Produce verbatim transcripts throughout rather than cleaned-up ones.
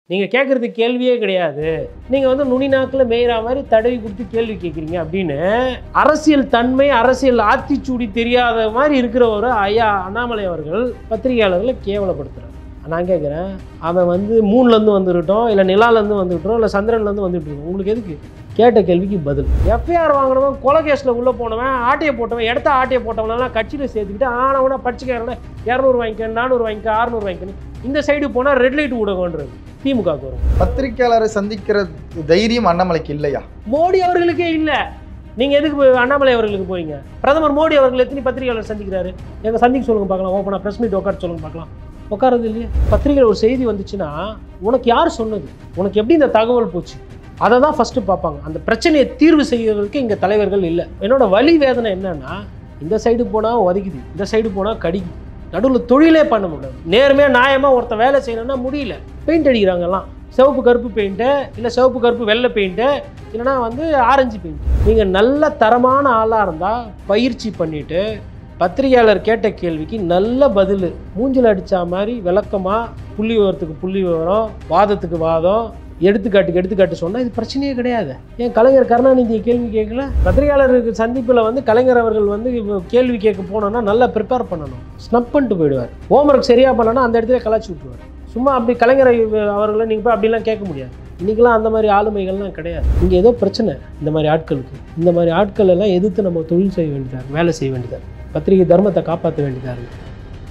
நீங்கள் கேட்குறது கேள்வியே கிடையாது, நீங்கள் வந்து நுனி நாக்கில் மேயிற மாதிரி தடவி கொடுத்து கேள்வி கேட்குறீங்க அப்படின்னு அரசியல் தன்மை அரசியல் ஆத்திச்சூடி தெரியாத மாதிரி இருக்கிற ஒரு ஐயா அண்ணாமலை அவர்கள் பத்திரிகையாளர்களை கேவலப்படுத்துகிறார். நான் கேட்குறேன், அவன் வந்து மூணுலேருந்து வந்துக்கிட்டோம், இல்லை நிலாலேருந்து வந்துக்கிட்டோம், இல்லை சந்திரன்லேருந்து வந்துட்டு இருக்கோம், உங்களுக்கு எதுக்கு? கேட்ட கேள்விக்கு பதில். எஃப்ஐஆர் வாங்கினவன், கொலை கேஸில் உள்ளே போனவன், ஆட்டையை போட்டவன், இடத்த ஆட்டையை போட்டவனெல்லாம் கட்சியில் சேர்த்துக்கிட்டு ஆனவனா படிச்சுக்காரன இரநூறு வாங்கிக்க, நானூறு வாங்கிக்க, அறுநூறு வாங்கிக்கணும். இந்த சைடு போனால் ரெட் லைட் ஊடகம்ன்றது திமுகவுக்கு வரும். பத்திரிகையாளரை சந்திக்கிற தைரியம் அண்ணாமலைக்கு இல்லையா? மோடி அவர்களுக்கே இல்லை. நீங்கள் எதுக்கு அண்ணாமலை அவர்களுக்கு போறீங்க? பிரதமர் மோடி அவர்கள் எத்தனை பத்திரிகையாளர் சந்திக்கிறாரு? எங்கள் சந்திக்க சொல்லுங்க பார்க்கலாம். ஓப்பனாக ப்ரெஸ் மீட் உட்கார சொல்லுங்க பார்க்கலாம். உட்காரது இல்லையே. பத்திரிகையில் ஒரு செய்தி வந்துச்சுன்னா உனக்கு யார் சொன்னது, உனக்கு எப்படி இந்த தகவல் போச்சு, அதை தான் ஃபஸ்ட்டு பார்ப்பாங்க. அந்த பிரச்சனையை தீர்வு செய்கிறதுக்கு இங்கே தலைவர்கள் இல்லை. என்னோட வலி வேதனை என்னன்னா, இந்த சைடு போனால் உதைக்குது, இந்த சைடு போனால் கடிக்குது, நடுவில் தொழிலே பண்ண முடியாது. நேர்மையாக நியாயமாக ஒருத்த வேலை செய்யணும்னா முடியல. பெயிண்ட் அடிக்கிறாங்கலாம், சிவப்பு கருப்பு பெயிண்ட்டு, இல்லை சிவப்பு கருப்பு வெள்ளை பெயிண்ட்டு, இல்லைனா வந்து ஆரஞ்சு பெயிண்ட். நீங்கள் நல்ல தரமான ஆளாக இருந்தால் பயிற்சி பண்ணிவிட்டு பத்திரிகையாளர் கேட்ட கேள்விக்கு நல்ல பதில், மூஞ்சில் அடித்தா மாதிரி விளக்கமாக, புள்ளி விவரத்துக்கு புள்ளி விவரம், வாதத்துக்கு வாதம், எடுத்துக்காட்டுக்கு எடுத்துக்காட்டு சொன்னால் இது பிரச்சனையே கிடையாது. ஏன் கலைஞர் கருணாநிதியை கேள்வி கேட்கல? பத்திரிகையாளருக்கு சந்திப்பில் வந்து கலைஞர் அவர்கள் வந்து கேள்வி கேட்க போனோன்னா நல்லா ப்ரிப்பேர் பண்ணணும். ஸ்னப் பண்ணிட்டு போயிடுவார். ஹோம்ஒர்க் சரியாக பண்ணனா அந்த இடத்துல கலாச்சி விட்டுருவார். சும்மா அப்படி கலைஞரை அவர்களை நீங்கள் போய் அப்படிலாம் கேட்க முடியாது. இன்றைக்கெலாம் அந்த மாதிரி ஆளுமைகள்லாம் கிடையாது. இங்கே ஏதோ பிரச்சனை இந்த மாதிரி ஆட்களுக்கு. இந்த மாதிரி ஆட்கள் எல்லாம் எதிர்த்து நம்ம தொழில் செய்ய வேண்டியதாக, வேலை செய்ய வேண்டியதாக, பத்திரிகை தர்மத்தை காப்பாற்ற வேண்டியதாக இருக்குது.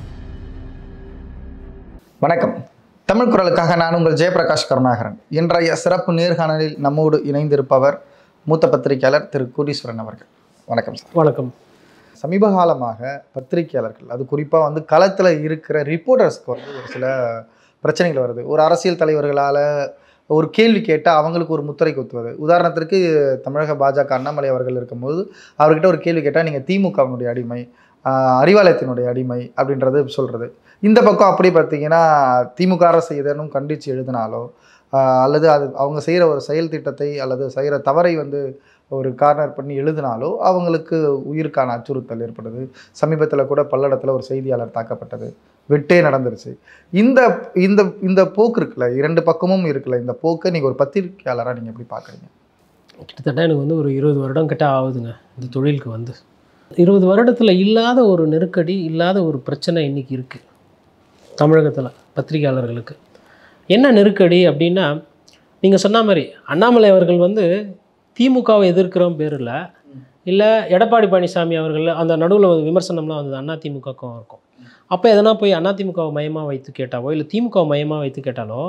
வணக்கம். தமிழ் குரலுக்காக நான் உங்கள் ஜெயபிரகாஷ் கருணாகரன். இன்றைய சிறப்பு நேர்காணலில் நம்மோடு இணைந்திருப்பவர் மூத்த பத்திரிகையாளர் திரு கோடீஸ்வரன் அவர்கள். வணக்கம் சார். வணக்கம். சமீப காலமாக பத்திரிகையாளர்கள், அது குறிப்பாக வந்து களத்தில் இருக்கிற ரிப்போர்ட்டர்ஸ்க்கு வந்து ஒரு சில பிரச்சனைகள் வருது. ஒரு அரசியல் தலைவர்களால் ஒரு கேள்வி கேட்டால் அவங்களுக்கு ஒரு முத்திரை குத்துவது. உதாரணத்திற்கு தமிழக பாஜக அண்ணாமலை அவர்கள் இருக்கும்போது அவர்கிட்ட ஒரு கேள்வி கேட்டால் நீங்கள் திமுகவினுடைய அடிமை, அறிவாலயத்தினுடைய அடிமை அப்படின்றது சொல்கிறது. இந்த பக்கம் அப்படி பார்த்தீங்கன்னா திமுக அரசு எதனும் கண்டித்து எழுதினாலோ அல்லது அது அவங்க செய்கிற ஒரு செயல் திட்டத்தை அல்லது செய்கிற தவறை வந்து ஒரு கார்னர் பண்ணி எழுதினாலோ அவங்களுக்கு உயிருக்கான அச்சுறுத்தல் ஏற்படுது. சமீபத்தில் கூட பல்லடத்தில் ஒரு செய்தியாளர் தாக்கப்பட்டது, வெட்டே நடந்துருச்சு. இந்த இந்த இந்த போக்கு இருக்குல்ல, இரண்டு பக்கமும் இருக்குல்ல, இந்த போக்கை நீங்கள் ஒரு பத்திரிகையாளராக நீங்கள் எப்படி பார்க்குறீங்க? கிட்டத்தட்ட எனக்கு வந்து ஒரு இருபது வருடம் கிட்ட ஆகுதுங்க இந்த தொழிலுக்கு வந்து. இருபது வருடத்தில் இல்லாத ஒரு நெருக்கடி, இல்லாத ஒரு பிரச்சனை இன்றைக்கி இருக்குது தமிழகத்தில் பத்திரிகையாளர்களுக்கு. என்ன நெருக்கடி அப்படின்னா, நீங்கள் சொன்ன மாதிரி அண்ணாமலை அவர்கள் வந்து திமுகவை எதிர்க்கிறோம் பேரில், இல்லை எடப்பாடி பழனிசாமி அவர்கள் அந்த நடுவில் விமர்சனம்லாம் வந்தது அண்ணா திமுகவுக்கும் இருக்கும். அப்போ எதனா போய் அண்ணா திமுகவை மையமாக வைத்து கேட்டாவோ இல்லை திமுகவை மையமாக வைத்து கேட்டாலோ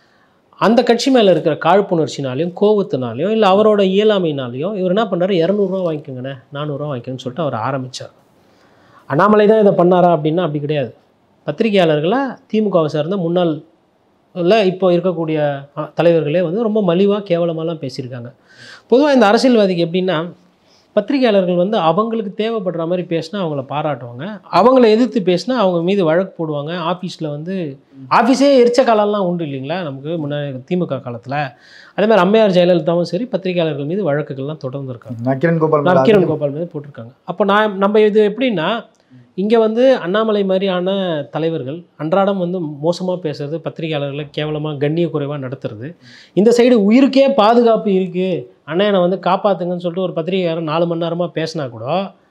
அந்த கட்சி மேலே இருக்கிற காழ்ப்புணர்ச்சினாலையும் கோபத்தினாலையும் இல்லை அவரோட இயலாமையினாலையும் இவர் என்ன பண்ணுறாரு, இரநூறுவா வாங்கிக்கோங்கண்ணே, நானூறுரூவா வாங்கிக்கோங்கன்னு சொல்லிட்டு அவர் ஆரம்பித்தார். அண்ணாமலை தான் இதை பண்ணாரா அப்படின்னா அப்படி கிடையாது. பத்திரிகையாளர்களை திமுகவை சேர்ந்த முன்னாள் இல்லை இப்போ இருக்கக்கூடிய தலைவர்களே வந்து ரொம்ப மலிவாக கேவலமாலாம் பேசியிருக்காங்க. பொதுவாக இந்த அரசியல்வாதிக்கு எப்படின்னா, பத்திரிகையாளர்கள் வந்து அவங்களுக்கு தேவைப்படுற மாதிரி பேசினா அவங்கள பாராட்டுவாங்க, அவங்கள எதிர்த்து பேசினா அவங்க மீது வழக்கு போடுவாங்க. ஆஃபீஸில் வந்து ஆஃபீஸே எரிச்ச காலம்லாம் உண்டு இல்லைங்களா நமக்கு முன்னாடி திமுக காலத்தில். அதே மாதிரி அம்மையார் ஜெயலலிதாவும் சரி பத்திரிகையாளர்கள் மீது வழக்குகள்லாம் தொடர்ந்து இருக்காங்க. நக்கீரன் கோபால் நக்கீரன் கோபால் மீது போட்டிருக்காங்க. அப்போ நான் நம்ம இது எப்படின்னா, இங்கே வந்து அண்ணாமலை மாதிரியான தலைவர்கள் அன்றாடம் வந்து மோசமாக பேசுறது, பத்திரிகையாளர்களை கேவலமாக கண்ணிய குறைவாக நடத்துறது. இந்த சைடு உயிருக்கே பாதுகாப்பு இருக்குது, அண்ணனை வந்து காப்பாற்றுங்கன்னு சொல்லிட்டு ஒரு பத்திரிகையாளர் நாலு மணி நேரமாக பேசினா கூட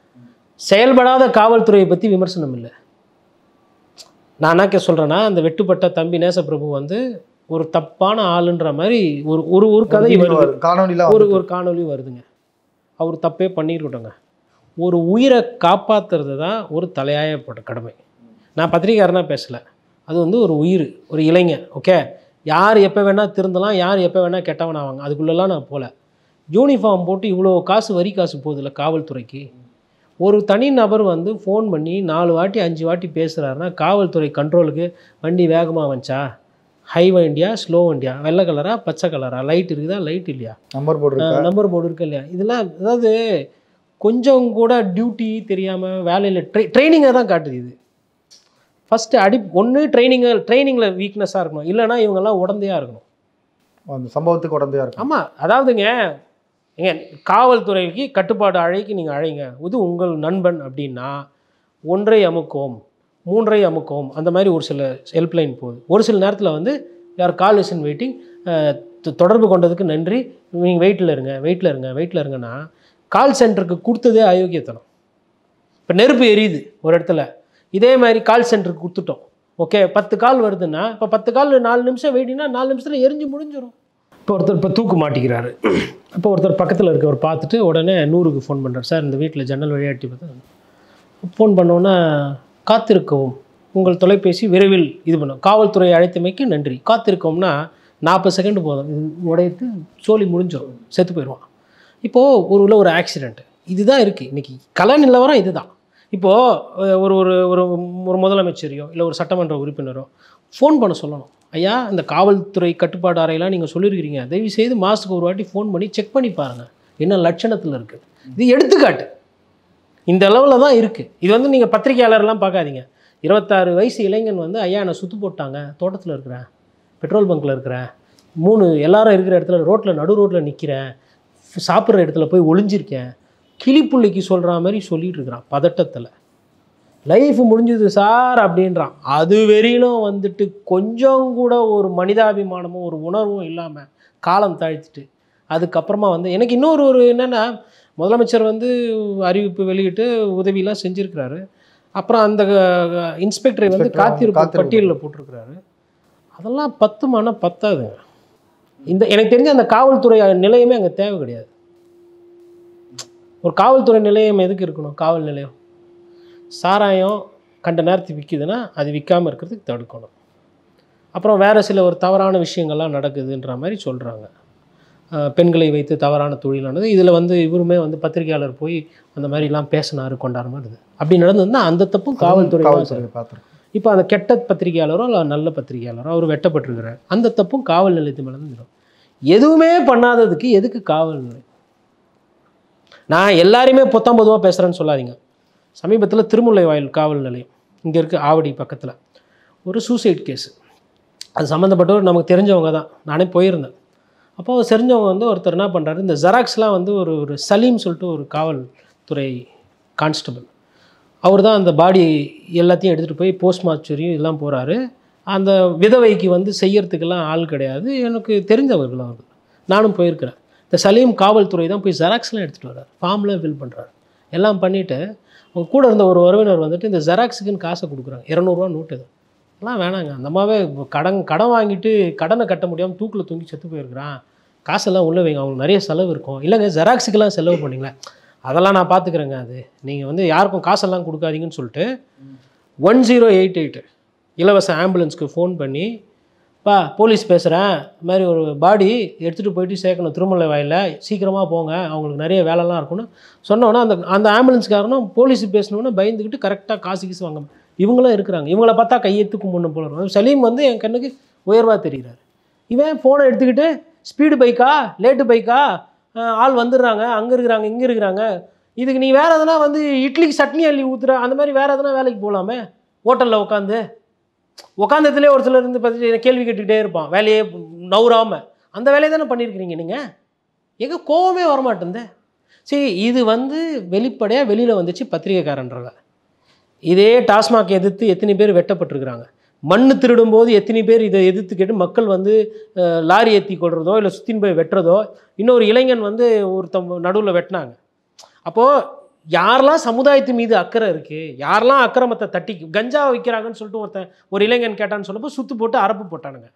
செயல்படாத காவல்துறையை பற்றி விமர்சனம் இல்லை. நான் என்ன சொல்கிறேன்னா, அந்த வெட்டுப்பட்ட தம்பி நேசப்பிரபு வந்து ஒரு தப்பான ஆளுன்ற மாதிரி ஒரு ஒரு ஒரு கதை வருது, காணொலியில் ஒரு ஒரு காணொலி வருதுங்க. அவர் தப்பே பண்ணியிருக்கட்டோங்க. ஒரு உயிரை காப்பாற்றுறது தான் ஒரு தலையாயப்பட்ட கடமை. நான் பத்திரிகையாளனாக பேசலை, அது வந்து ஒரு உயிர், ஒரு இளைஞன். ஓகே, யார் எப்போ வேணால் திருந்தலாம், யார் எப்போ வேணால் கெட்டவன் ஆவாங்க, அதுக்குள்ளெல்லாம் நான் போகல. யூனிஃபார்ம் போட்டு இவ்வளோ காசு வரி காசு போகுதில்ல காவல்துறைக்கு. ஒரு தனி நபர் வந்து ஃபோன் பண்ணி நாலு வாட்டி அஞ்சு வாட்டி பேசுகிறாருன்னா காவல்துறை கண்ட்ரோலுக்கு வண்டி வேகமாக வந்துச்சா, ஹை வண்டியா ஸ்லோ வண்டியா, வெள்ளை கலரா பச்சை கலரா, லைட் இருக்குதா லைட் இல்லையா, நம்பர் போர்டு நம்பர் போர்டு இருக்கு இல்லையா, இதெல்லாம் அதாவது கொஞ்சம் கூட டியூட்டி தெரியாமல் வேலையில் ட்ரை ட்ரைனிங்கை தான் காட்டுது. இது ஃபஸ்ட்டு அடி ஒன்று ட்ரைனிங்கை ட்ரைனிங்கில் வீக்னஸாக இருக்கணும், இல்லைனா இவங்கெல்லாம் உடந்தையாக இருக்கணும், அந்த சம்பவத்துக்கு உடந்தையாக இருக்கும். ஆமாம், அதாவதுங்க ஏங்க காவல்துறைக்கு கட்டுப்பாடு அழைக்கு நீங்கள் அழைங்க, இது உங்கள் நண்பன் அப்படின்னா ஒன்றை அமுக்கும் மூன்றை அமுக்கும் அந்த மாதிரி ஒரு சில ஹெல்ப்லைன் போகுது. ஒரு சில நேரத்தில் வந்து யார் கால் இஸ் இன் வெயிட்டிங், தொடர்பு கொண்டதுக்கு நன்றி, நீங்கள் வெயிட்டில் இருங்க வெயிட்டில் இருங்க வெயிட்டில் இருங்கன்னா கால் சென்டருக்கு கொடுத்ததே அயோக்கியத்தனம். இப்போ நெருப்பு எரியுது ஒரு இடத்துல, இதே மாதிரி கால் சென்டருக்கு கொடுத்துட்டோம். ஓகே, பத்து கால் வருதுன்னா இப்போ பத்து கால் நாலு நிமிஷம் வெயிட்டிங்கன்னா நாலு நிமிஷத்தில் எரிஞ்சு முடிஞ்சிடும். இப்போ ஒருத்தர் இப்போ தூக்கு மாட்டிக்கிறாரு. இப்போ ஒருத்தர் பக்கத்தில் இருக்கவர் பார்த்துட்டு உடனே நூறுக்கு ஃபோன் பண்ணுறார். சார் இந்த வீட்டில் ஜன்னல் வழியாட்டி பார்த்து ஃபோன் பண்ணோன்னா, காத்திருக்கவும் உங்கள் தொலைபேசி விரைவில் இது பண்ணும், காவல்துறை அழைத்தமைக்கு நன்றி, காத்திருக்கோம்னா நாற்பது செகண்ட் போதும், இது உடையத்து சோழி முடிஞ்சிடும், செத்து போயிடுவான். இப்போது ஒரு உள்ள ஒரு ஆக்சிடெண்ட்டு இதுதான் இருக்குது இன்றைக்கி கல நிலவரம். இதுதான் இப்போது ஒரு ஒரு ஒரு ஒரு முதலமைச்சரையோ இல்லை ஒரு சட்டமன்ற உறுப்பினரோ ஃபோன் பண்ண சொல்லணும். ஐயா, இந்த காவல்துறை கட்டுப்பாடு அறையெல்லாம் நீங்கள் சொல்லியிருக்கிறீங்க, தயவு செய்து மாதத்துக்கு ஒரு வாட்டி ஃபோன் பண்ணி செக் பண்ணி பாருங்கள் என்ன லட்சணத்தில் இருக்குது. இது எடுத்துக்காட்டு இந்த அளவில் தான் இருக்குது. இது வந்து நீங்கள் பத்திரிகையாளர்லாம் பார்க்காதீங்க. இருபத்தாறு வயசு இளைஞன் வந்து, ஐயா என்னை சுற்று போட்டாங்க, தோட்டத்தில் இருக்கிறேன், பெட்ரோல் பங்க்கில் இருக்கிறேன், மூணு எல்லாரும் இருக்கிற இடத்துல ரோட்டில் நடு ரோட்டில் நிற்கிறேன், சாப்பிட்ற இடத்துல போய் ஒளிஞ்சிருக்கேன், கிளிப்புள்ளிக்கு சொல்கிற மாதிரி சொல்லிகிட்டு இருக்கிறான் பதட்டத்தில். லைஃப் முடிஞ்சுது சார் அப்படின்றான். அது வெறியிலும் வந்துட்டு கொஞ்சம் கூட ஒரு மனிதாபிமானமும் ஒரு உணர்வும் இல்லாமல் காலம் தாழ்த்திட்டு அதுக்கப்புறமா வந்து எனக்கு இன்னொரு ஒரு என்னென்னா, முதலமைச்சர் வந்து அறிவிப்பு வெளியிட்டு உதவியெலாம் செஞ்சுருக்கிறாரு. அப்புறம் அந்த இன்ஸ்பெக்டரை வந்து காத்திருப்பு பட்டியலில் போட்டிருக்கிறாரு. அதெல்லாம் பத்துமானா பத்தாது. இந்த எனக்கு தெரிஞ்ச அந்த காவல்துறை நிலையமே அங்கே தேவை கிடையாது. ஒரு காவல்துறை நிலையம் எதுக்கு இருக்கணும்? காவல் நிலையம் சாராயம் கண்ட நேரத்துக்கு விற்கிதுன்னா அது விற்காமல் இருக்கிறதுக்கு தடுக்கணும். அப்புறம் வேறு சில ஒரு தவறான விஷயங்கள்லாம் நடக்குதுன்ற மாதிரி சொல்கிறாங்க. பெண்களை வைத்து தவறான தொழிலானது. இதில் வந்து இவருமே வந்து பத்திரிகையாளர் போய் அந்த மாதிரிலாம் பேசினார் கொண்டாட மாதிரி அப்படி நடந்ததுன்னா அந்த தப்பும் காவல்துறை பார்த்துருக்கோம். இப்போ அந்த கெட்ட பத்திரிகையாளரோ இல்லை நல்ல பத்திரிகையாளரோ அவர் வெட்டப்பட்டிருக்கிறார், அந்த தப்பும் காவல் நிலையத்து மேலே தான். எதுவுமே பண்ணாததுக்கு எதுக்கு காவல் நிலையம்? நான் எல்லாரையுமே பொத்தாம் பொதுவாக பேசுகிறேன்னு சொல்லாதீங்க. சமீபத்தில் திருமுல்லை வாயில் காவல் நிலையம் இங்கே இருக்குது, ஆவடி பக்கத்தில் ஒரு சூசைட் கேஸு. அது சம்மந்தப்பட்டவர் நமக்கு தெரிஞ்சவங்க தான், நானே போயிருந்தேன். அப்போது தெரிஞ்சவங்க வந்து ஒருத்தர் என்ன பண்ணுறாரு, இந்த ஜெராக்ஸ்லாம் வந்து ஒரு ஒரு சலீம் சொல்லிட்டு ஒரு காவல்துறை கான்ஸ்டபிள், அவர் தான் அந்த பாடி எல்லாத்தையும் எடுத்துகிட்டு போய் போஸ்ட் மார்ச்சரியும் இதெல்லாம் போகிறாரு. அந்த விதவைக்கு வந்து செய்யறதுக்கெல்லாம் ஆள் கிடையாது, எனக்கு தெரிஞ்சவர்கள் அவர்கள், நானும் போயிருக்கிறேன். இந்த சலீம் காவல்துறை தான் போய் ஜெராக்ஸ்லாம் எடுத்துகிட்டு வர்றாரு, ஃபார்ம்லாம் ஃபில் பண்ணுறாரு, எல்லாம் பண்ணிவிட்டு அவங்க கூட இருந்த ஒரு உறவினர் வந்துட்டு இந்த ஜெராக்ஸுக்குன்னு காசை கொடுக்குறாங்க, இரநூறுவா நோட்டு. இது எல்லாம் வேணாங்க, அந்த அம்மாவே கடன் கடன் வாங்கிட்டு கடனை கட்ட முடியாமல் தூக்கில் தூங்கி செத்து போயிருக்கிறான், காசெல்லாம் உள்ளே வைங்க, அவங்களுக்கு நிறைய செலவு இருக்கும். இல்லைங்க ஜெராக்ஸுக்கெல்லாம் செலவு பண்ணிங்களே, அதெல்லாம் நான் பார்த்துக்குறேங்க, அது நீங்கள் வந்து யாருக்கும் காசெல்லாம் கொடுக்காதீங்கன்னு சொல்லிட்டு ஒன் ஜீரோ எயிட் எயிட் இலவச ஆம்புலன்ஸ்க்கு ஃபோன் பண்ணி, பா போலீஸ் பேசுகிறேன், இது மாதிரி ஒரு பாடி எடுத்துகிட்டு போயிட்டு சேர்க்கணும் திருமலை வாயில், சீக்கிரமாக போங்க, அவங்களுக்கு நிறைய வேலைலாம் இருக்குன்னு சொன்னோன்னா அந்த அந்த ஆம்புலன்ஸ்காரனும் போலீஸு பேசணுன்னு பயந்துக்கிட்டு கரெக்டாக காசு கீசு வாங்க இவங்களாம் இருக்கிறாங்க. இவங்கள பார்த்தா கையெத்துக்கு முன்ன போல இருக்கும். சலீம் வந்து என் கண்ணுக்கு உயர்வாக தெரிகிறார். இவன் ஃபோனை எடுத்துக்கிட்டு ஸ்பீடு பைக்கா லேட்டு பைக்கா ஆள் வந்துடுறாங்க, அங்கே இருக்கிறாங்க இங்கே இருக்கிறாங்க, இதுக்கு நீ வேறு எதனா வந்து இட்லிக்கு சட்னி அள்ளி ஊற்றுற அந்த மாதிரி வேறு எதனா வேலைக்கு போகலாமே, ஹோட்டலில் உட்காந்து உட்காந்ததுலேயே ஒரு சிலர் இருந்து பார்த்துட்டு கேள்வி கேட்டுக்கிட்டே இருப்பான், வேலையே நவுறாமல். அந்த வேலையை தானே பண்ணியிருக்கிறீங்க நீங்கள், எங்கே கோவமே வரமாட்டேங்குது. சரி, இது வந்து வெளிப்படையாக வெளியில் வந்துச்சு பத்திரிகைக்காரன்றவ. இதே டாஸ்மாக் எதிர்த்து எத்தனை பேர் வெட்டப்பட்டிருக்கிறாங்க, மண் திருடும்போது எத்தனை பேர் இதை எதிர்த்து கேட்டு மக்கள் வந்து லாரி ஏற்றி கொள்றதோ இல்லை சுத்தின் போய் வெட்டுறதோ, இன்னொரு இளைஞன் வந்து ஒருத்தம் நடுவில் வெட்டினாங்க. அப்போது யாரெல்லாம் சமுதாயத்து மீது அக்கறை இருக்குது, யாரெல்லாம் அக்கிரமத்தை தட்டி கஞ்சா வைக்கிறாங்கன்னு சொல்லிட்டு ஒருத்தன் ஒரு இளைஞன் கேட்டான்னு சொன்னப்போ சுற்று போட்டு அரப்பு போட்டானுங்க.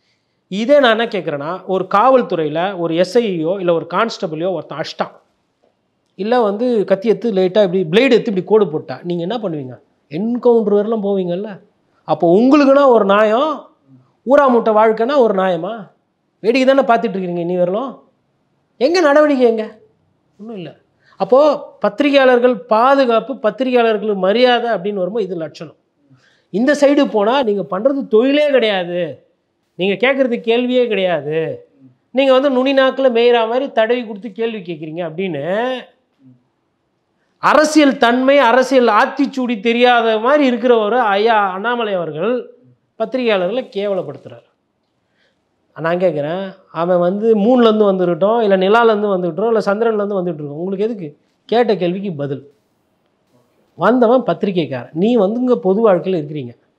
இதே நான் என்ன கேட்குறேன்னா, ஒரு காவல்துறையில் ஒரு எஸ்ஐயோ இல்லை ஒரு கான்ஸ்டபிளையோ ஒருத்தன் அஷ்டான் இல்லை வந்து கத்தி எடுத்து லைட்டாக இப்படி பிளேடு எடுத்து இப்படி கோடு போட்டா நீங்கள் என்ன பண்ணுவீங்க? என்கவுண்டர் வரலாம் போவீங்கல்ல. அப்போ உங்களுக்குன்னா ஒரு நியாயம், ஊரா மூட்டை வாழ்க்கைன்னா ஒரு நியாயமா? வேடிக்கை தானே பார்த்துட்டு இருக்கிறீங்க இனி வரலாம். எங்கே நடவடிக்கை? எங்கே? ஒன்றும் இல்லை. அப்போது பத்திரிகையாளர்கள் பாதுகாப்பு, பத்திரிகையாளர்கள் மரியாதை அப்படின்னு வரும்போது இது லட்சணம். இந்த சைடு போனால் நீங்கள் பண்ணுறது தொழிலே கிடையாது, நீங்கள் கேட்குறது கேள்வியே கிடையாது, நீங்கள் வந்து நுனி நாக்கில் மேயிற மாதிரி தடவி கொடுத்து கேள்வி கேட்குறீங்க அப்படின்னு அரசியல் தன்மை, அரசியல் ஆத்திச்சூடி தெரியாத மாதிரி இருக்கிற ஒரு ஐயா அண்ணாமலை அவர்கள் பத்திரிகையாளர்களை கேவலப்படுத்துகிறார். நான் கேட்குறேன், அவன் வந்து மூணுலேருந்து வந்துக்கிட்டோம் இல்லை நிலாலேருந்து வந்துக்கிட்டோம் இல்லை சந்திரன்லேருந்து வந்துகிட்டு இருக்கோம், உங்களுக்கு எதுக்கு? கேட்ட கேள்விக்கு பதில். வந்தவன் பத்திரிகைக்காரன், நீ வந்து இங்கே பொது வாழ்க்கையில் இருக்கிறீங்க,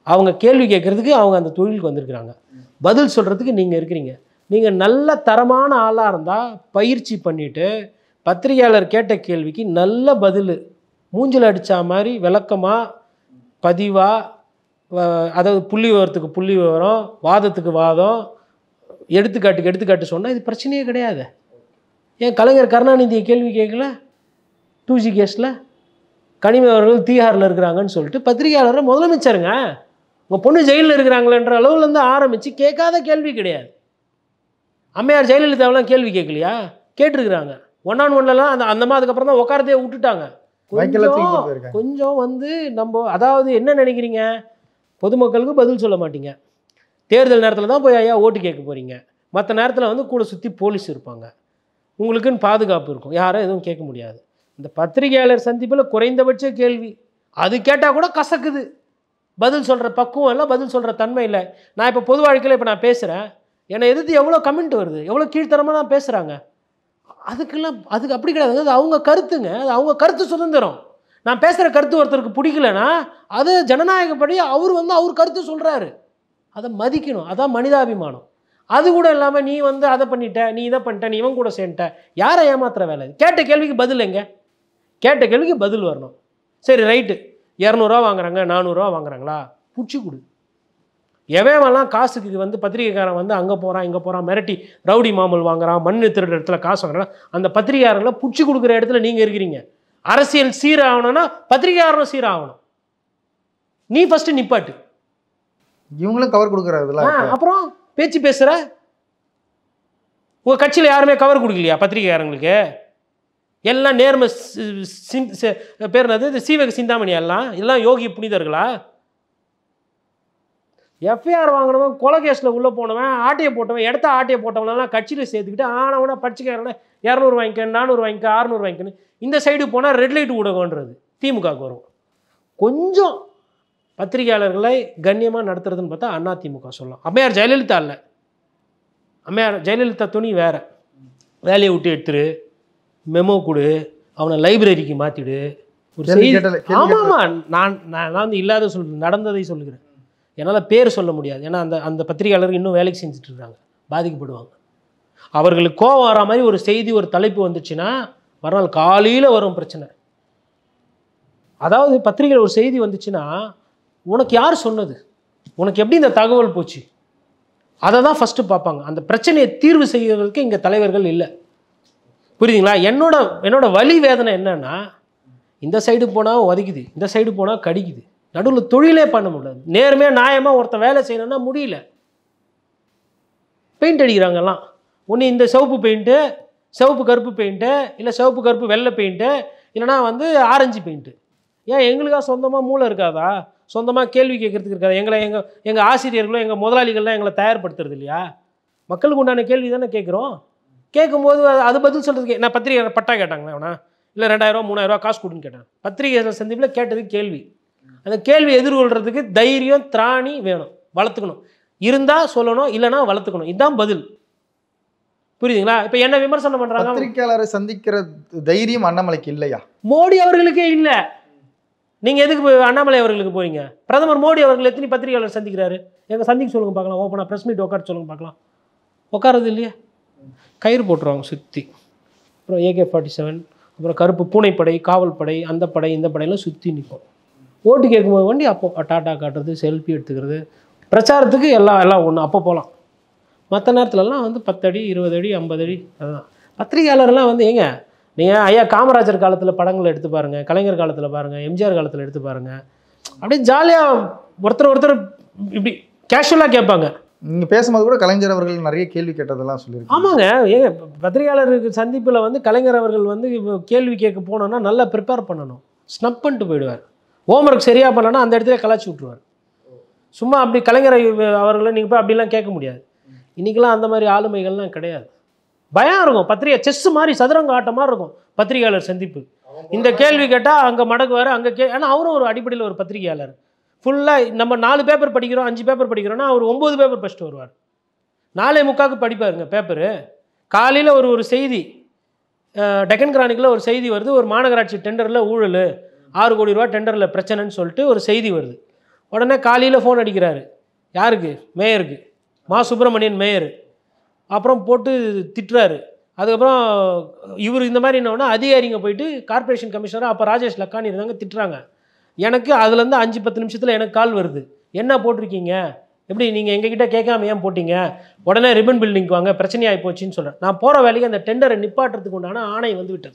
அவங்க கேள்வி கேட்குறதுக்கு அவங்க அந்த தொழிலுக்கு வந்திருக்கிறாங்க. பதில் சொல்கிறதுக்கு நீங்கள் இருக்கிறீங்க. நீங்கள் நல்ல தரமான ஆளாக இருந்தால் பயிற்சி பண்ணிவிட்டு பத்திரிகையாளர் கேட்ட கேள்விக்கு நல்ல பதில் மூஞ்சில் அடித்தா மாதிரி விளக்கமாக பதிவாக, அதாவது புள்ளி விவரத்துக்கு புள்ளி விவரம், வாதத்துக்கு வாதம், எடுத்துக்காட்டுக்கு எடுத்துக்காட்டு சொன்னால் இது பிரச்சனையே கிடையாது. ஏன் கலைஞர் கருணாநிதியை கேள்வி கேட்கல? டூ ஜி கேஸில் கனிமொழி அவர்கள் தீகாரில் இருக்கிறாங்கன்னு சொல்லிட்டு பத்திரிகையாளரை முதலமைச்சருங்க உங்கள் பொண்ணு ஜெயிலில் இருக்கிறாங்களேன்ற அளவுலேருந்து ஆரம்பித்து கேட்காத கேள்வி கிடையாது. அம்மையார் ஜெயலலிதாவெல்லாம் கேள்வி கேட்கலையா? கேட்டிருக்கிறாங்க. ஒன் ஆன் ஒன்லலாம் அந்த அந்த மாதிரி அதுக்கப்புறம் தான் உட்காரதே விட்டுட்டாங்க. கொஞ்சம் கொஞ்சம் வந்து நம்ம அதாவது என்ன நினைக்கிறீங்க, பொதுமக்களுக்கு பதில் சொல்ல மாட்டீங்க. தேர்தல் நேரத்தில் தான் போய் ஐயா ஓட்டு கேட்க போகிறீங்க. மற்ற நேரத்தில் வந்து கூட சுற்றி போலீஸ் இருப்பாங்க, உங்களுக்குன்னு பாதுகாப்பு இருக்கும், யாரும் எதுவும் கேட்க முடியாது. இந்த பத்திரிகையாளர் சந்திப்பில் குறைந்தபட்ச கேள்வி அது கேட்டால் கூட கசக்குது. பதில் சொல்கிற பக்குவம் இல்லை, பதில் சொல்கிற தன்மை இல்லை. நான் இப்போ பொது வாழ்க்கையில் இப்போ நான் பேசுகிறேன், என்னை எதிர்த்து எவ்வளோ கமெண்ட் வருது, எவ்வளோ கீழ்த்தரமாக நான் பேசுகிறாங்க. அதுக்கெல்லாம் அதுக்கு அப்படி கிடையாது. அது அவங்க கருத்துங்க, அது அவங்க கருத்து சுதந்திரம். நான் பேசுகிற கருத்து ஒருத்தருக்கு பிடிக்கலன்னா அது ஜனநாயகப்படி அவர் வந்து அவர் கருத்து சொல்கிறாரு, அதை மதிக்கணும். அதான் மனிதாபிமானம். அது கூட இல்லாமல் நீ வந்து அதை பண்ணிட்ட, நீ இதை பண்ணிட்ட, நீ இவன் கூட சேர்ந்துட்ட, யாரை ஏமாத்துற வேலை? கேட்ட கேள்விக்கு பதில் எங்க? கேட்ட கேள்விக்கு பதில் வரணும். சரி ரைட்டு, இரநூறுவா வாங்குறாங்க, நானூறுரூவா வாங்குறாங்களா, பிடிச்சி கொடு. எவன்லாம் காசுக்கு வந்து பத்திரிகைக்காரன் வந்து அங்கே போகிறான் இங்கே போகிறான் மிரட்டி ரவுடி மாமல் வாங்குறான், மண் திருடுற இடத்துல காசு வாங்குறான், அந்த பத்திரிகையாளர்களை பிடிச்சி கொடுக்குற இடத்துல நீங்கள் இருக்கிறீங்க. அரசியல் சீராகணும்னா பத்திரிகையாளரும் சீராகணும். நீ ஃபஸ்ட்டு நிப்பாட்டு. இவங்களும் கவர் கொடுக்குறாருல, அப்புறம் பேச்சு பேசுகிற உங்கள் கட்சியில் யாருமே கவர் கொடுக்கலையா பத்திரிகையாளர்களுக்கு? எல்லாம் நேர்மை பேர் என்னது, சீவக சிந்தாமணி, எல்லாம் எல்லாம் யோகி புனிதர்களா? எஃப்ஐஆர் வாங்கினவன், கொலை கேஸில் உள்ளே போனவன், ஆட்டையை போட்டவன், இடத்த ஆட்டையை போட்டவனெல்லாம் கட்சியில் சேர்த்துக்கிட்டு ஆனவனா படிச்சுக்காரன இரநூறு வாங்கிக்க, நானூறு வாங்கிக்க, அறுநூறு வாங்கிக்கன்னு இந்த சைடு போனால் ரெட் லைட் ஊடகன்றது திமுகவுக்கு வரும். கொஞ்சம் பத்திரிகையாளர்களை கண்ணியமாக நடத்துறதுன்னு பார்த்தா அண்ணா திமுக சொல்லலாம். அம்மையார் ஜெயலலிதா இல்லை, அம்மையார் ஜெயலலிதா துணி வேறு. வேலையை விட்டு எடுத்துரு, மெமோ கொடு, அவனை லைப்ரரிக்கு மாற்றிடு, ஒரு செய்தி. ஆமாம்மா, நான் நான் வந்து இல்லாத சொல்கிறேன், நடந்ததை சொல்லுகிறேன். என்னால் பேர் சொல்ல முடியாது, ஏன்னா அந்த அந்த பத்திரிகையாளர்கள் இன்னும் வேலைக்கு செஞ்சுட்டு இருக்காங்க, பாதிக்கப்படுவாங்க. அவர்களுக்கு கோவம் வர மாதிரி ஒரு செய்தி, ஒரு தலைப்பு வந்துச்சுன்னா மறுநாள் காலையில் வரும் பிரச்சனை. அதாவது பத்திரிகையில் ஒரு செய்தி வந்துச்சுன்னா உனக்கு யார் சொன்னது, உனக்கு எப்படி இந்த தகவல் போச்சு, அதை தான் ஃபஸ்ட்டு பார்ப்பாங்க. அந்த பிரச்சனையை தீர்வு செய்வதற்கு இங்கே தலைவர்கள் இல்லை. புரியுதுங்களா? என்னோட என்னோட வலி வேதனை என்னன்னா, இந்த சைடு போனால் உதைக்குது, இந்த சைடு போனால் கடிக்குது, நடுவில் தொழிலே பண்ண முடியாது. நேர்மையாக நியாயமாக ஒருத்தர் வேலை செய்யணும்னா முடியல. பெயிண்ட் அடிக்கிறாங்கலாம், ஒன்று இந்த சிவப்பு பெயிண்ட்டு, சிவப்பு கருப்பு பெயிண்ட்டு, இல்லை சிவப்பு கருப்பு வெள்ளை பெயிண்ட்டு, இல்லைனா வந்து ஆரஞ்சு பெயிண்ட்டு. ஏன் எங்களுக்காக சொந்தமாக மூளை இருக்காதா? சொந்தமாக கேள்வி கேட்குறதுக்கு இருக்காது? எங்களை எங்கள் எங்கள் ஆசிரியர்களும் எங்கள் முதலாளிகள்லாம் எங்களை தயார்படுத்துறது இல்லையா? மக்களுக்கு உண்டான கேள்வி தானே கேட்குறோம். கேட்கும்போது அது பதில் சொல்கிறதுக்கு நான் பத்திரிகை பட்டா கேட்டாங்களா அவனா, இல்லை ரெண்டாயிரரூவா மூணாயிரரூவா காசு கொடுன்னு கேட்டேன். பத்திரிகை சந்திப்பில் கேட்டதுக்கு கேள்வி, அந்த கேள்வி எதிர்கொள்கிறதுக்கு தைரியம் திராணி வேணும், வளர்த்துக்கணும். இருந்தால் சொல்லணும், இல்லைனா வளர்த்துக்கணும். இதுதான் பதில். புரியுதுங்களா? இப்போ என்ன விமர்சனம் பண்ணுறாங்க, பத்திரிகையாளரை சந்திக்கிற தைரியம் அண்ணாமலைக்கு இல்லையா? மோடி அவர்களுக்கே இல்லை. நீங்கள் எதுக்கு அண்ணாமலை அவர்களுக்கு போறீங்க? பிரதமர் மோடி அவர்கள் எத்தனை பத்திரிகையாளர் சந்திக்கிறாரு? எங்கள் சந்திக்க சொல்லுங்க பார்க்கலாம், ஓப்பனாக ப்ரெஸ் மீட் உட்கார சொல்லுங்க பார்க்கலாம். உட்காரது இல்லையா? கயிறு போட்டுருவாங்க சுற்றி, அப்புறம் ஏகே ஃபார்ட்டி செவன், அப்புறம் கருப்பு பூனைப்படை, காவல் படை, அந்த படை இந்த படையெல்லாம் சுற்றி நிற்கும். ஓட்டு கேட்கும்போது வண்டி அப்போ டாட்டா காட்டுறது, செல்ஃபி எடுத்துக்கிறது, பிரச்சாரத்துக்கு எல்லாம் எல்லாம் ஒன்று அப்போ போகலாம். மற்ற நேரத்துலலாம் வந்து பத்து அடி இருபது அடி ஐம்பது அடி. அதுதான் பத்திரிகையாளர்லாம் வந்து ஏங்க, நீங்கள் ஐயா காமராஜர் காலத்தில் படங்களை எடுத்து பாருங்கள், கலைஞர் காலத்தில் பாருங்கள், எம்ஜிஆர் காலத்தில் எடுத்து பாருங்கள், அப்படியே ஜாலியாக ஒருத்தர் ஒருத்தர் இப்படி கேஷுவலாக கேட்பாங்க. நீங்கள் பேசும்போது கூட கலைஞர் அவர்கள் நிறைய கேள்வி கேட்டதெல்லாம் சொல்லியிருக்காங்க. ஆமாங்க, ஏங்க பத்திரிகையாளருக்கு சந்திப்பில் வந்து கலைஞர் அவர்கள் வந்து கேள்வி கேட்க போனோன்னா நல்லா ப்ரிப்பேர் பண்ணணும். ஸ்னப் பண்ணிட்டு போயிடுவார். ஹோம்ஒர்க் சரியாக பண்ணனா அந்த இடத்துல கலாச்சி விட்ருவார். சும்மா அப்படி கலைஞர் அவர்களை நீங்கள் போய் அப்படிலாம் கேட்க முடியாது. இன்றைக்கெலாம் அந்த மாதிரி ஆளுமைகள்லாம் கிடையாது. பயம் இருக்கும். பத்திரிகை செஸ்ஸு மாதிரி சதுரங்க ஆட்டம் மாதிரி இருக்கும் பத்திரிகையாளர் சந்திப்பு. இந்த கேள்வி கேட்டால் அங்கே மடக்குவார், அங்கே கே ஏன்னா அவரும் ஒரு அடிப்படையில் ஒரு பத்திரிகையாளர். ஃபுல்லாக நம்ம நாலு பேப்பர் படிக்கிறோம், அஞ்சு பேப்பர் படிக்கிறோன்னா அவர் ஒம்பது பேப்பர் படிச்சுட்டு வருவார். நாலே முக்காவுக்கு படிப்பாருங்க பேப்பரு. காலையில் ஒரு ஒரு செய்தி, டெக்கன் கிரானிக்கில் ஒரு செய்தி வருது, ஒரு மாநகராட்சி டெண்டரில் ஊழல், ஆறு கோடி ரூபா டெண்டரில் பிரச்சனைன்னு சொல்லிட்டு ஒரு செய்தி வருது. உடனே காலையில் ஃபோன் அடிக்கிறாரு. யாருக்கு? மேயருக்கு, மா சுப்பிரமணியன் மேயர். அப்புறம் போட்டு திட்டுறாரு. அதுக்கப்புறம் இவர் இந்த மாதிரி என்னன்னா அதிகாரிங்க போயிட்டு கார்ப்பரேஷன் கமிஷனராக அப்போ ராஜேஷ் லக்கானி இருந்தாங்க திட்டுறாங்க. எனக்கு அதுலேருந்து அஞ்சு பத்து நிமிஷத்தில் எனக்கு கால் வருது. என்ன போட்டிருக்கீங்க, எப்படி நீங்கள் எங்ககிட்ட கேட்காம ஏன் போட்டிங்க, உடனே ரிப்பன் பில்டிங்க்கு வாங்க, பிரச்சனையாகி போச்சுன்னு சொல்கிறேன். நான் போகிற வேலைக்கு அந்த டெண்டரை நிப்பாட்டுறதுக்கு உண்டான ஆணை வந்து விட்டது.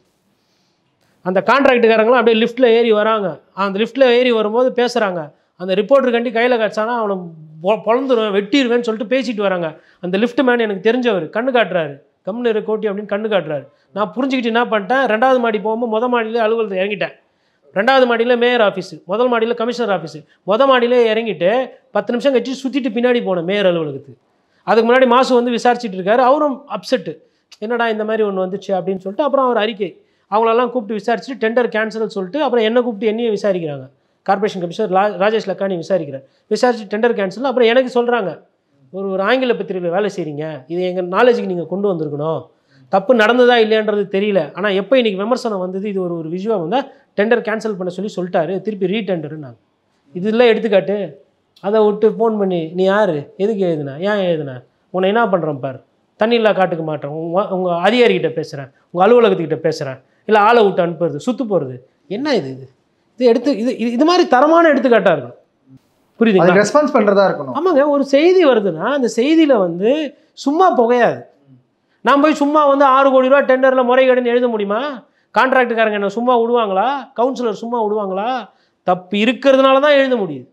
அந்த கான்ட்ராக்டுக்காரங்களும் அப்படியே லிஃப்ட்டில் ஏறி வராங்க. அந்த லிஃப்ட்டில் ஏறி வரும்போது பேசுகிறாங்க. அந்த ரிப்போர்ட்டர் கண்டி கையில் கிடச்சானா அவனை பொ பொழந்துருவேன் வெட்டிடுவேன்னு சொல்லிட்டு பேசிட்டு வராங்க. அந்த லிஃப்ட் மேன் எனக்கு தெரிஞ்சவர் கண்ணு காட்டுறாரு. கம்னு கோட்டி அப்படின்னு கண்ணு காட்டுறாரு. நான் புரிஞ்சுக்கிட்டு என்ன பண்ணிட்டேன், ரெண்டாவது மாடி போகும்போது மொதல் மாடியில் அலுவலகத்தை இறங்கிட்டேன். ரெண்டாவது மாடியில் மேயர் ஆஃபீஸு, முதல் மாடியில் கமிஷனர் ஆஃபீஸு. மொதல் மாடியிலே இறங்கிட்டு பத்து நிமிஷம் கழிச்சு சுற்றிட்டு பின்னாடி போனேன் மேயர் அலுவலகத்துக்கு. அதுக்கு முன்னாடி மாசு வந்து விசாரிச்சுட்டு இருக்காரு. அவரும் அப்செட்டு, என்னடா இந்த மாதிரி ஒன்று வந்துச்சு அப்படின்னு சொல்லிட்டு அப்புறம் அவர் அறிக்கை அவங்களெல்லாம் கூப்பிட்டு விசாரிச்சுட்டு டெண்டர் கேன்சல் சொல்லிட்டு அப்புறம் என்ன கூப்பிட்டு என்னையும் விசாரிக்கிறாங்க. கார்ப்பரேஷன் கமிஷனர் லா ராஜேஷ் லக்கானி விசாரிக்கிறார். விசாரிச்சு டெண்டர் கேன்சல். அப்புறம் எனக்கு சொல்கிறாங்க, ஒரு ஒரு ஆங்கில பத்திரிகையில் வேலை செய்கிறீங்க, இது எங்கள் நாலேஜுக்கு நீங்கள் கொண்டு வந்திருக்கணும், தப்பு நடந்ததா இல்லையான்றது தெரியல, ஆனால் எப்போ இன்றைக்கி விமர்சனம் வந்தது, இது ஒரு ஒரு விஷயம் வந்தால் டெண்டர் கேன்சல் பண்ண சொல்லி சொல்லிட்டாரு, திருப்பி ரீடெண்டருன்னாங்க. இதெல்லாம் எடுத்துக்காட்டு. அதை விட்டு ஃபோன் பண்ணி நீ யார், எதுக்கு எழுதுனா, ஏன் எழுதுனா, உன்னை என்ன பண்ணுறேன் பார், தண்ணி இல்லா காட்டுக்கு மாட்டேன், உங்கள் உங்கள் அதிகாரிகிட்ட பேசுகிறேன், உங்கள் அலுவலகத்துக்கிட்ட பேசுகிறேன், இல்லை ஆளை விட்டு அனுப்புறது, சுற்று போகிறது, என்ன இது இது இது எடுத்து இது இது மாதிரி தரமான எடுத்துக்காட்டாக இருக்கும். புரியுதுங்களா? ரெஸ்பான்ஸ் பண்ணுறதா இருக்கணும். ஆமாங்க, ஒரு செய்தி வருதுன்னா அந்த செய்தியில் வந்து சும்மா புகையாது. நான் போய் சும்மா வந்து ஆறு கோடி ரூபா டெண்டரில் முறைகேடுன்னு எழுத முடியுமா? கான்ட்ராக்டுக்காரங்க என்ன சும்மா விடுவாங்களா? கவுன்சிலர் சும்மா விடுவாங்களா? தப்பு இருக்கிறதுனால தான் எழுத முடியுது.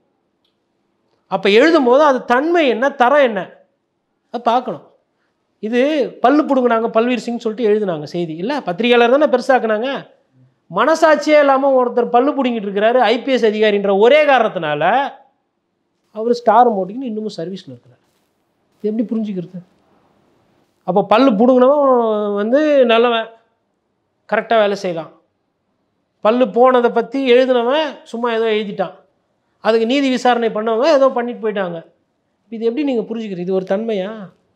அப்போ எழுதும் போது அது தன்மை என்ன, தரம் என்ன, அது பார்க்கணும். இது பல்லு பிடுங்கினாங்க பல்வீர் சிங் சொல்லிட்டு எழுதுனாங்க செய்தி, இல்லை பத்திரிகையாளர் தானே பெருசாக்குனாங்க. மனசாட்சியே இல்லாமல் ஒருத்தர் பல்லு பிடுங்கிட்டு இருக்கிறாரு ஐபிஎஸ் அதிகாரின்ற ஒரே காரணத்தினால அவர் ஸ்டார் மோட்டிங்கன்னு இன்னமும் சர்வீஸில் இருக்கிறார். இது எப்படி புரிஞ்சுக்கிறது? அப்போ பல்லு பிடுங்கினவன் வந்து நல்லவன், கரெக்டாக வேலை செய்யலாம். பல்லு போனதை பற்றி எழுதினவன் சும்மா ஏதோ எழுதிட்டான், அதுக்கு நீதி விசாரணை பண்ணவங்க ஏதோ பண்ணிட்டு போயிட்டாங்க. இது எப்படி நீங்கள் புரிஞ்சுக்கிறது? இது ஒரு தன்மையா?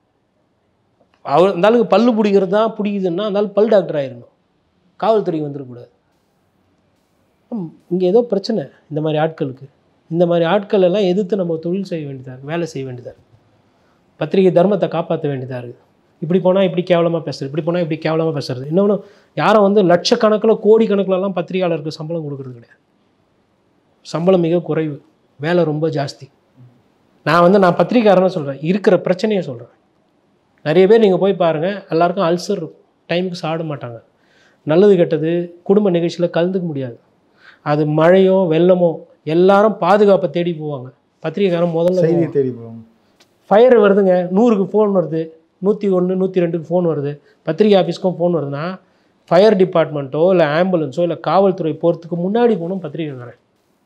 அவர் அந்த ஆளுக்கு பல்லு பிடிக்கிறது தான் பிடிக்குதுன்னா அந்த ஆள் பல் டாக்டர் ஆகிடணும், காவல்துறைக்கு வந்துடக்கூடாது. இங்கே ஏதோ பிரச்சனை இந்த மாதிரி ஆட்களுக்கு. இந்த மாதிரி ஆட்கள் எல்லாம் எதிர்த்து நம்ம தொழில் செய்ய வேண்டியதாக இருக்குது, வேலை செய்ய வேண்டியதாக இருக்குது, பத்திரிகை தர்மத்தை காப்பாற்ற வேண்டியதாக இருக்குது. இப்படி போனால் இப்படி கேவலமாக பேசுறது, இப்படி போனால் இப்படி கேவலமாக பேசுறது. இன்னொன்று, யாரும் வந்து லட்சக்கணக்கில் கோடி கணக்கிலலாம் பத்திரிகையாளருக்கு சம்பளம் கொடுக்குறது கிடையாது. சம்பளம் மிக குறைவு, வேலை ரொம்ப ஜாஸ்தி. நான் வந்து நான் பத்திரிகையாளர்னு சொல்கிறேன், இருக்கிற பிரச்சனையை சொல்கிறேன். நிறைய பேர் நீங்கள் போய் பாருங்கள், எல்லாருக்கும் அல்சர் இருக்கும், டைமுக்கு சாப்பிட மாட்டாங்க, நல்லது கெட்டது குடும்ப நிகழ்ச்சியில் கலந்துக்க முடியாது. அது மழையோ வெள்ளமோ எல்லாரும் பாதுகாப்பை தேடி போவாங்க, பத்திரிகைக்காரன் முதல்ல செய்தி தேடி போவாங்க. ஃபயர் வருதுங்க, நூறுக்கு ஃபோன் வருது, நூற்றி ஒன்று நூற்றி ரெண்டுக்கு ஃபோன் வருது, பத்திரிகை ஆஃபீஸ்க்கும் ஃபோன் வருதுன்னா ஃபயர் டிபார்ட்மெண்ட்டோ இல்லை ஆம்புலன்ஸோ இல்லை காவல்துறை போகிறதுக்கு முன்னாடி போகணும் பத்திரிகைக்காரன்.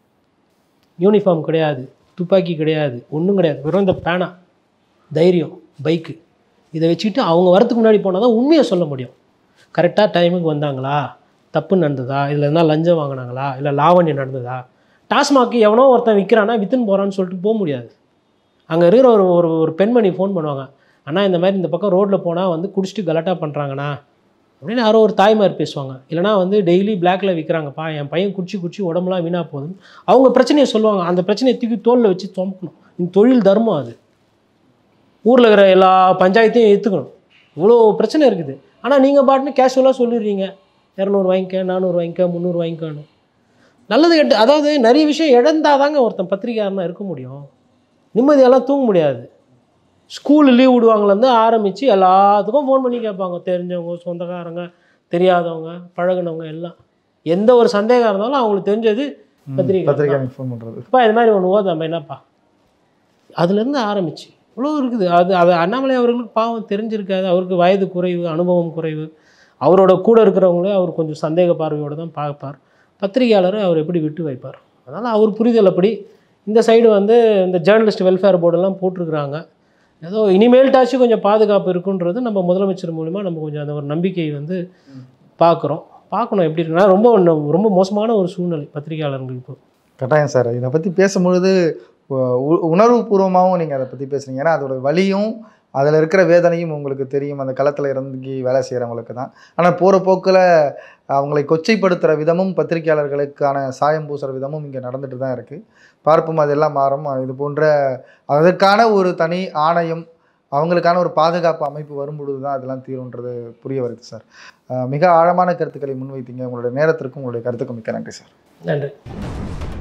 யூனிஃபார்ம் கிடையாது, துப்பாக்கி கிடையாது, ஒன்றும் கிடையாது, வெறும் இந்த பேனா, தைரியம், பைக்கு, இதை வச்சுக்கிட்டு அவங்க வரத்துக்கு முன்னாடி போனால் தான் உண்மையை சொல்ல முடியும். கரெக்டாக டைமுக்கு வந்தாங்களா, தப்பு நடந்ததா, இதில் இருந்தால் லஞ்சம் வாங்கினாங்களா, இல்லை லாவண்யம் நடந்ததா. டாஸ்மாக்கு எவனோ ஒருத்தன் விற்கிறானா விற்றுன்னு போகிறான்னு சொல்லிட்டு போக முடியாது. அங்கே இருக்கிற ஒரு ஒரு ஒரு பெண்மணி ஃபோன் பண்ணுவாங்க, ஆனால் இந்த மாதிரி இந்த பக்கம் ரோட்டில் போனால் வந்து குடிச்சிட்டு கலாட்டா பண்ணுறாங்கண்ணா அப்படின்னு யாரோ ஒரு தாய்மார் பேசுவாங்க. இல்லைனா வந்து டெய்லி பிளாக்ல விற்கிறாங்கப்பா, என் பையன் குடிச்சு குடிச்சு உடம்புலாம் வீணாக போகுதுன்னு அவங்க பிரச்சனையை சொல்லுவாங்க. அந்த பிரச்சனையை தூக்கி தோளில் வச்சு சுமக்கணும். இந்த தொழில் தர்மம் அது. ஊரில் இருக்கிற எல்லா பஞ்சாயத்தையும் ஏற்றுக்கணும். இவ்வளோ பிரச்சனை இருக்குது. ஆனால் நீங்கள் பாட்டுன்னு கேஷுவலாக சொல்லிடுறீங்க, இரநூறு வாங்கிக்க, நானூறு வாங்கிக்க, முந்நூறு வாங்கிக்கான்னு. நல்லது கெட்டு, அதாவது நிறைய விஷயம் இழந்தாதாங்க ஒருத்தன் பத்திரிகையாளனா இருக்க முடியும். நிம்மதியெல்லாம் தூங்க முடியாது. ஸ்கூலு லீவ் விடுவாங்கலேருந்து ஆரம்பித்து எல்லாத்துக்கும் ஃபோன் பண்ணி கேட்பாங்க, தெரிஞ்சவங்க, சொந்தக்காரங்க, தெரியாதவங்க, பழகினவங்க எல்லாம். எந்த ஒரு சந்தேகம் இருந்தாலும் அவங்களுக்கு தெரிஞ்சது பத்திரிகை பத்திரிகை ஃபோன் பண்ணுறது. இப்போ இது மாதிரி ஒன்று ஓதாம என்னப்பா, அதுலேருந்து ஆரம்பிச்சு இவ்வளோ இருக்குது. அது அது அண்ணாமலை அவர்களுக்கு பாவம் தெரிஞ்சிருக்காது, அவருக்கு வயது குறைவு, அனுபவம் குறைவு. அவரோட கூட இருக்கிறவங்களே அவர் கொஞ்சம் சந்தேக பார்வையோடு தான் பார்ப்பார். பத்திரிகையாளரை அவர் எப்படி விட்டு வைப்பார்? அதனால் அவர் புரிதல் அப்படி. இந்த சைடு வந்து இந்த ஜேர்னலிஸ்ட் வெல்ஃபேர் போர்டெல்லாம் போட்டிருக்கிறாங்க. ஏதோ இனிமேல்ட்டாச்சும் கொஞ்சம் பாதுகாப்பு இருக்குன்றது நம்ம முதலமைச்சர் மூலிமா நம்ம கொஞ்சம் அந்த ஒரு நம்பிக்கையை வந்து பார்க்குறோம். பார்க்கணும் எப்படி இருக்குன்னா, ரொம்ப ரொம்ப மோசமான ஒரு சூழ்நிலை பத்திரிகையாளர்களுக்கு. கட்டாயம் சார். இதை பற்றி பேசும்பொழுது உணர்வு பூர்வமாகவும் நீங்கள் அதை பற்றி பேசுகிறீங்க. ஏன்னா அதோட வலியும் அதில் இருக்கிற வேதனையும் உங்களுக்கு தெரியும், அந்த களத்தில் இறங்கி வேலை செய்கிறவங்களுக்கு தான். ஆனால் போகிற போக்கில் அவங்களை கொச்சைப்படுத்துகிற விதமும் பத்திரிகையாளர்களுக்கான சாயம் பூசுகிற விதமும் இங்கே நடந்துட்டு தான் இருக்குது. பார்ப்போம், அதெல்லாம் மாறும். இது போன்ற அதற்கான ஒரு தனி ஆணையம், அவங்களுக்கான ஒரு பாதுகாப்பு அமைப்பு வரும்பொழுது தான் அதெல்லாம் தீரும்ன்றது புரிய வருது சார். மிக ஆழமான கருத்துக்களை முன்வைத்தீங்க. உங்களுடைய நேரத்திற்கும் உங்களுடைய கருத்துக்கும் மிக்க நன்றி சார். நன்றி.